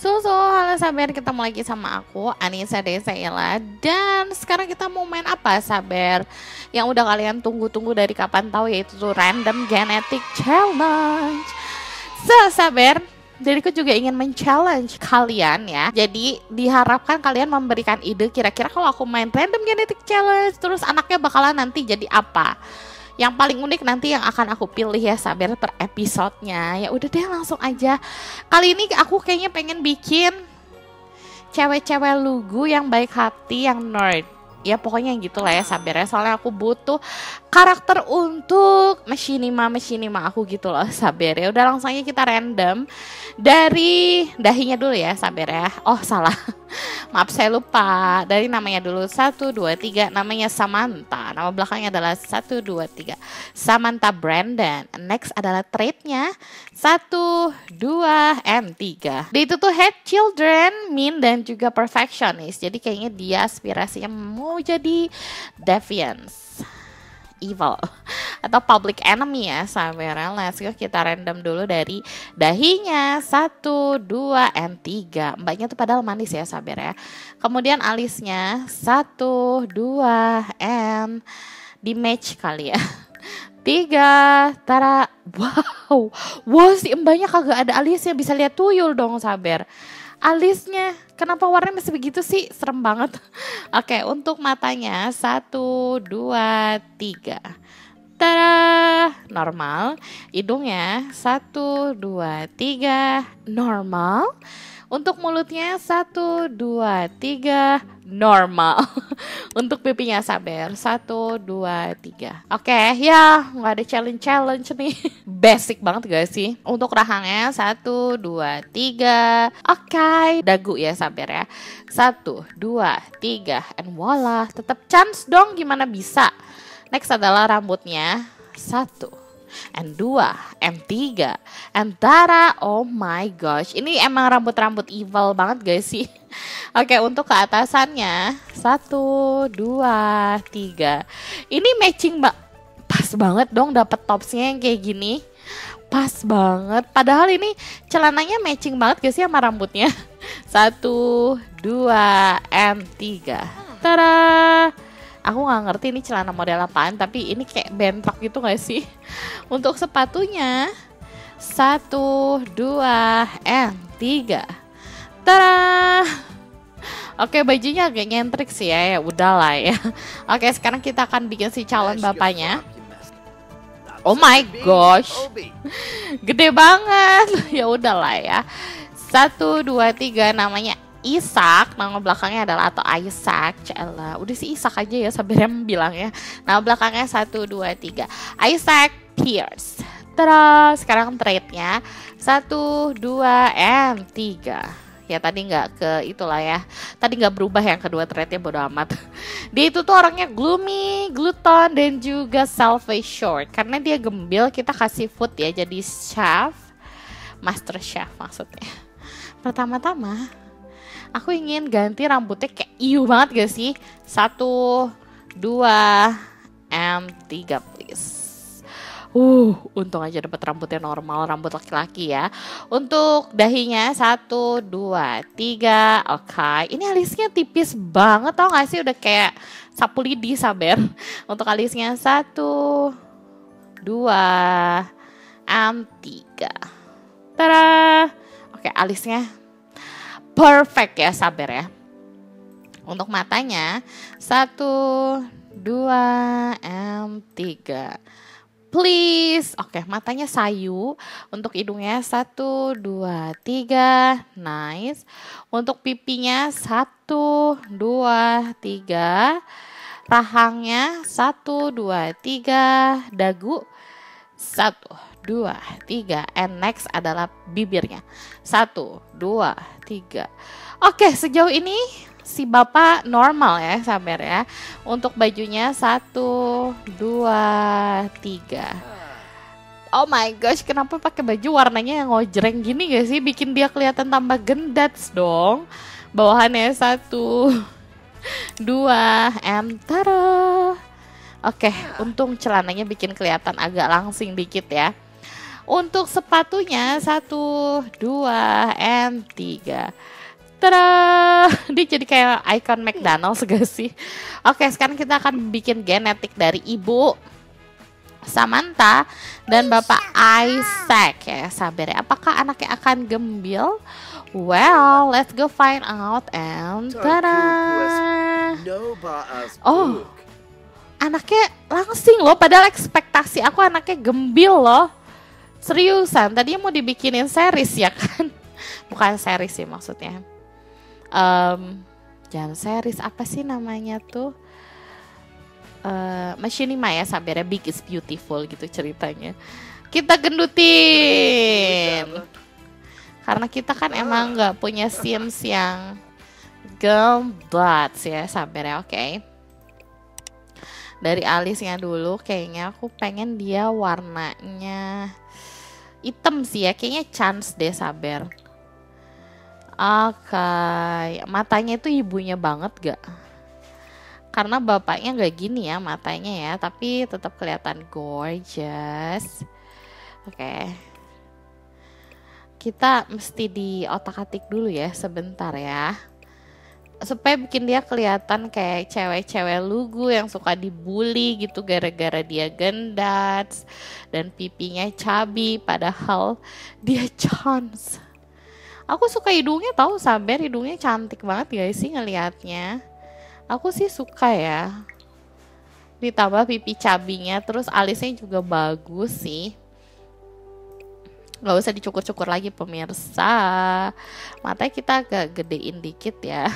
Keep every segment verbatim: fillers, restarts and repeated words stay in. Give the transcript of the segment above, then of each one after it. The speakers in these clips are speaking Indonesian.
So, so, halo Saber, ketemu lagi sama aku, Anissa Desaila. Dan sekarang kita mau main apa, Saber? Yang udah kalian tunggu-tunggu dari kapan tahu, yaitu tuh Random Genetic Challenge. So, Saber, diriku juga ingin men-challenge kalian ya. Jadi diharapkan kalian memberikan ide kira-kira kalau aku main Random Genetic Challenge, terus anaknya bakalan nanti jadi apa. Yang paling unik nanti yang akan aku pilih ya Saber per episodenya. Ya udah deh langsung aja. Kali ini aku kayaknya pengen bikin cewek-cewek lugu yang baik hati, yang nerd. Ya pokoknya gitu lah ya Saber ya. Soalnya aku butuh karakter untuk machinima-machinima aku gitu loh Saber ya. Udah langsung aja kita random. Dari dahinya dulu ya Saber ya. Oh salah. Maaf saya lupa. Dari namanya dulu. Satu, dua, tiga. Namanya Samantha. Nama belakangnya adalah satu, dua, tiga. Samantha Brandon. Next adalah traitnya. Satu, dua, and tiga. Dia itu tuh head children, mean, dan juga perfectionist. Jadi kayaknya dia aspirasinya mau jadi deviance, evil, atau public enemy ya Saber. Let's go, kita random dulu dari dahinya. Satu, dua, and tiga. Mbaknya tuh padahal manis ya Saber ya. Kemudian alisnya. Satu, dua, and di match kali ya. Tiga. Tara. Wow. Wow, si mbaknya kagak ada alisnya. Bisa lihat tuyul dong Saber. Alisnya, kenapa warnanya masih begitu sih? Serem banget. Oke, untuk matanya. Satu, dua, tiga. Tada, normal. Hidungnya. Satu, dua, tiga. Normal. Untuk mulutnya. Satu, dua, tiga. Normal. Untuk pipinya Saber. Satu, dua, tiga. Oke, ya nggak ada challenge-challenge nih. Basic banget gak sih? Untuk rahangnya. Satu, dua, tiga. Oke, dagu ya Saber ya. Satu, dua, tiga. And voila, tetap chance dong, gimana bisa. Next adalah rambutnya. Satu, and dua, and tiga, and tara. Oh my gosh, ini emang rambut-rambut evil banget guys sih. Oke, untuk ke atasannya. Satu, dua, tiga. Ini matching mbak, pas banget dong dapet topsnya yang kayak gini. Pas banget, padahal ini celananya matching banget guys sih sama rambutnya. Satu, dua, and tiga. Tara. Aku gak ngerti ini celana model apaan, tapi ini kayak bentok gitu gak sih? Untuk sepatunya. Satu, dua, and tiga. Tada! Oke, bajunya agak nyentrik sih ya, ya udahlah ya. Oke, sekarang kita akan bikin si calon bapaknya. Oh my gosh, gede banget. Ya udahlah ya. Satu, dua, tiga, namanya Isaac, nama belakangnya adalah atau Isaac, Cella. Udah sih Isaac aja ya Saber yang bilang ya. Nama belakangnya satu, dua, tiga. Isaac Pierce. Terus sekarang traitnya satu, dua, and tiga. Ya tadi nggak ke itulah ya. Tadi nggak berubah yang kedua traitnya, bodo amat. Dia itu tuh orangnya gloomy, glutton, dan juga selfish short. Karena dia gembil, kita kasih food ya. Jadi chef, master chef maksudnya. Pertama-tama aku ingin ganti rambutnya kayak iu banget gak sih? Satu, dua, and tiga please. Uh, untung aja dapat rambutnya normal, rambut laki-laki ya. Untuk dahinya satu, dua, tiga. Oke, okay. Ini alisnya tipis banget tau gak sih? Udah kayak sapu lidi Saber. Untuk alisnya satu, dua, and tiga. Tada. Oke, okay, alisnya perfect ya Saber ya. Untuk matanya satu, dua, and tiga. Please. Oke, matanya sayu. Untuk hidungnya satu, dua, tiga. Nice. Untuk pipinya satu, dua, tiga. Rahangnya satu, dua, tiga. Dagu satu, dua, tiga. And next adalah bibirnya. Satu, dua, tiga. Oke, sejauh ini si bapak normal ya Saber ya. Untuk bajunya satu, dua, tiga. Oh my gosh, kenapa pakai baju warnanya yang ngojreng gini gak sih? Bikin dia kelihatan tambah gendats dong. Bawahannya satu, dua, and tara. Oke, untung celananya bikin kelihatan agak langsing dikit ya. Untuk sepatunya satu, dua, and tiga. Tada! Dia jadi kayak icon McDonald's gak sih? Oke, sekarang kita akan bikin genetik dari ibu Samantha dan bapak Isaac ya. Sabar ya, apakah anaknya akan gembil? Well, let's go find out and tada! Oh, anaknya langsing loh, padahal ekspektasi aku anaknya gembil loh. Seriusan, tadinya mau dibikinin series ya kan? Bukan series sih maksudnya. Um, jangan series, apa sih namanya tuh? Uh, Machinima ya, sabar ya, Big is Beautiful gitu ceritanya. Kita gendutin. Karena kita kan emang nggak punya Sims yang gembat ya, sabar ya, oke. Okay. Dari alisnya dulu, kayaknya aku pengen dia warnanya hitam sih ya, kayaknya chance deh, sabar. Oke, okay. Matanya itu ibunya banget gak? Karena bapaknya gak gini ya matanya ya, tapi tetap kelihatan gorgeous. Oke. Okay. Kita mesti di otak-atik dulu ya sebentar ya. Supaya bikin dia kelihatan kayak cewek-cewek lugu yang suka dibully gitu gara-gara dia gendats dan pipinya cabi, padahal dia chance. Aku suka hidungnya, tahu sabar, hidungnya cantik banget guys sih ngelihatnya. Aku sih suka ya. Ditambah pipi cabinya, terus alisnya juga bagus sih. Gak usah dicukur-cukur lagi pemirsa. Matanya kita agak gedein dikit ya.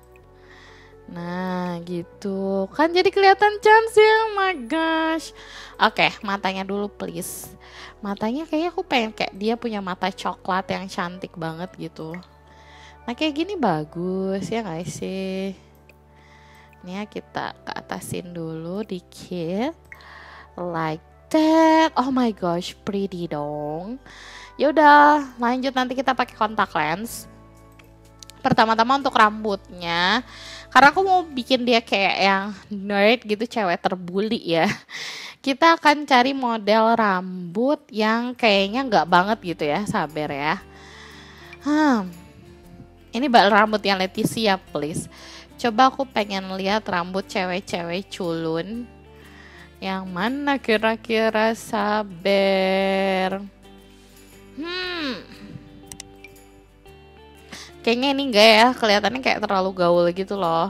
Nah gitu kan jadi kelihatan cantik. Oh my gosh. Oke, matanya dulu please. Matanya kayaknya aku pengen kayak dia punya mata coklat yang cantik banget gitu. Nah kayak gini bagus ya gak sih? Ini ya, kita ke atasin dulu dikit. Like that. Oh my gosh, pretty dong. Yaudah, lanjut nanti kita pakai kontak lens. Pertama-tama untuk rambutnya, karena aku mau bikin dia kayak yang nerd gitu, cewek terbuli ya. Kita akan cari model rambut yang kayaknya nggak banget gitu ya, sabar ya. Hmm, ini bak rambut yang Leticia please. Coba aku pengen lihat rambut cewek-cewek culun. Yang mana kira-kira, sabar. Hmm. Kayaknya ini enggak ya, kelihatannya kayak terlalu gaul gitu loh.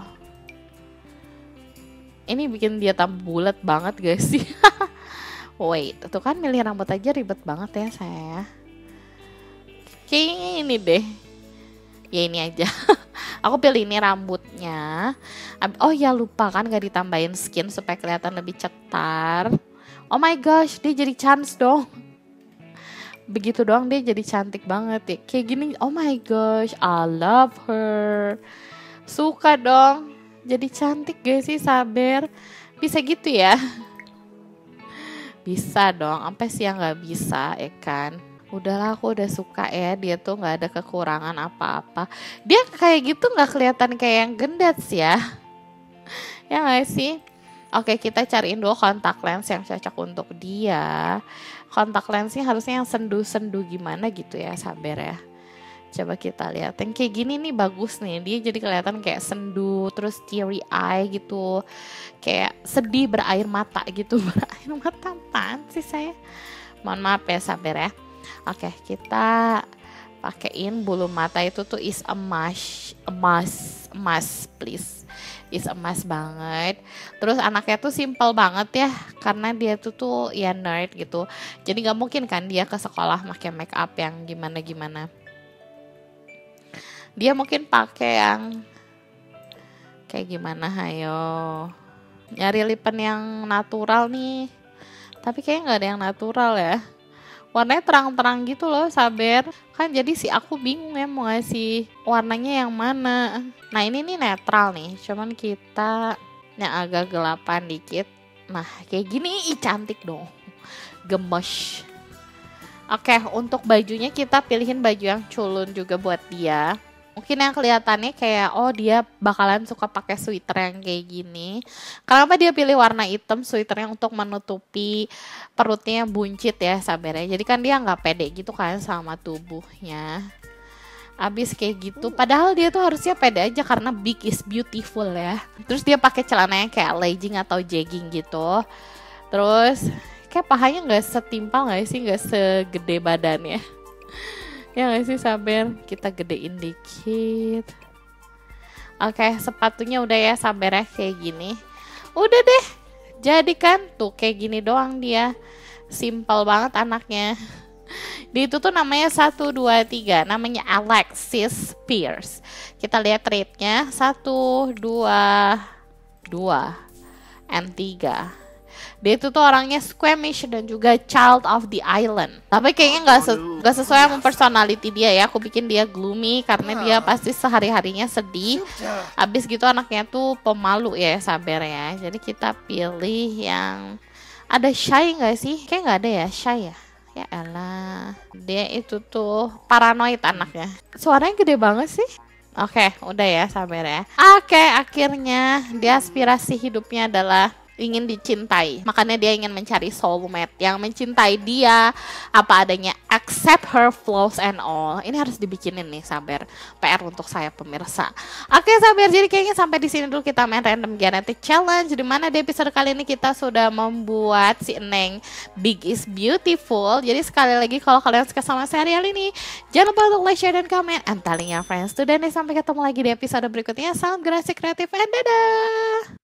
Ini bikin dia tambah bulat banget guys sih. Wait, tuh kan milih rambut aja ribet banget ya saya. Kayaknya ini deh. Ya ini aja. Aku pilih ini rambutnya. Oh ya lupa kan gak ditambahin skin supaya kelihatan lebih cetar. Oh my gosh, dia jadi chance dong. Begitu doang dia jadi cantik banget ya. Kayak gini, oh my gosh, I love her. Suka dong. Jadi cantik gak sih, sabar. Bisa gitu ya? Bisa dong, sampai sih yang gak bisa ya kan. Udahlah, aku udah suka ya, dia tuh gak ada kekurangan apa-apa. Dia kayak gitu gak kelihatan kayak yang gendats ya. Ya gak sih? Oke, kita cariin dulu kontak lens yang cocok untuk dia. Kontak lensnya harusnya yang sendu-sendu gimana gitu ya, sabar ya. Coba kita lihat, yang kayak gini nih bagus nih. Dia jadi kelihatan kayak sendu, terus teary eye gitu. Kayak sedih berair mata gitu. Berair mata apaan sih saya? Mohon maaf ya, sabar ya. Oke, kita pakein bulu mata itu tuh is emas, emas, emas please. Is emas banget. Terus anaknya tuh simple banget ya, karena dia tuh tuh ya nerd gitu. Jadi nggak mungkin kan dia ke sekolah pakai make up yang gimana-gimana. Dia mungkin pakai yang kayak gimana, hayo. Nyari lipen yang natural nih. Tapi kayaknya nggak ada yang natural ya. Warnanya terang-terang gitu loh, sabar. Kan jadi si aku bingung ya mau ngasih warnanya yang mana. Nah ini nih netral nih, cuman kita yang agak gelapan dikit. Nah kayak gini, ih cantik dong. Gemes. Oke, untuk bajunya kita pilihin baju yang culun juga buat dia. Mungkin yang kelihatannya kayak oh dia bakalan suka pakai sweater yang kayak gini. Kenapa dia pilih warna hitam sweaternya untuk menutupi perutnya buncit ya sabar ya. Jadi kan dia nggak pede gitu kan sama tubuhnya. Abis kayak gitu, padahal dia tuh harusnya pede aja karena big is beautiful ya. Terus dia pakai celananya kayak legging atau jegging gitu. Terus kayak pahanya nggak setimpal nggak sih, nggak segede badannya. Ya nggak sih sabar, kita gedein dikit. Oke, sepatunya udah ya sabar ya kayak gini. Udah deh, jadi kan tuh kayak gini doang dia. Simpel banget anaknya. Di itu tuh namanya satu, dua, tiga. Namanya Alexis Pierce. Kita lihat rate-nya. satu, dua, dua, and tiga. Dia itu tuh orangnya squeamish dan juga child of the island. Tapi kayaknya nggak se gak sesuai sama personality dia ya. Aku bikin dia gloomy karena dia pasti sehari-harinya sedih. Abis gitu anaknya tuh pemalu ya sabar ya. Jadi kita pilih yang ada shy nggak sih? Kayak nggak ada ya shy ya. Ya elah, dia itu tuh paranoid anaknya. Suaranya gede banget sih. Oke, udah ya sabar ya. Oke, akhirnya dia aspirasi hidupnya adalah ingin dicintai. Makanya dia ingin mencari soulmate yang mencintai dia apa adanya, accept her flaws and all. Ini harus dibikinin nih sabar. P R untuk saya pemirsa. Oke sabar, jadi kayaknya sampai di sini dulu kita main random genetic challenge. Di mana di episode kali ini kita sudah membuat si Eneng Big is Beautiful. Jadi sekali lagi kalau kalian suka sama serial ini, jangan lupa untuk like, share, dan comment, and telling your friends too. Dan sampai ketemu lagi di episode berikutnya. Salam generasi kreatif and dadah.